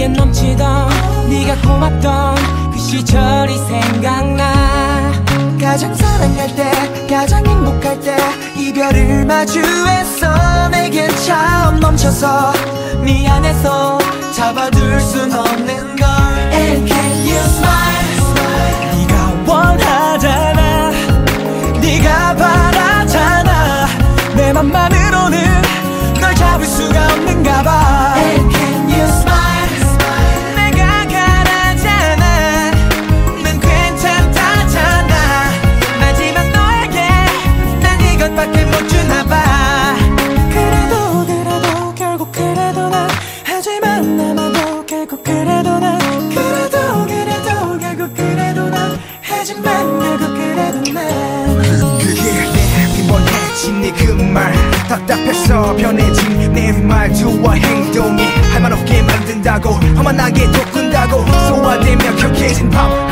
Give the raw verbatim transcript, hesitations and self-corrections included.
내게 넘치던 네가 고맙던 그 시절이 생각나. 가장 사랑할 때 가장 행복할 때 이별을 마주했어. 내겐 처음 멈춰서 미안해서 잡아둘 순 없는 걸. And can you smile? 네가 원하잖아, 네가 바라잖아. 내 맘만으로는 널 잡을 수가 없는가 봐. And can you smile? 내가 가라잖아, 난 괜찮다잖아. 마지막 너에게 난 이것밖에 못 주나 봐. 그래도 그래도 결국 그래도 난 하지만 남아도 결국 그래도 난 그래도 그래도 결국 그래도 난 하지만 결국 그래도 난 그게 내 원해진 네 그 말 답답해서 변해진 내 말투와 행동이 할 말 없게 만든다고 험한하게 돋군다고 소화되며 격해진 밤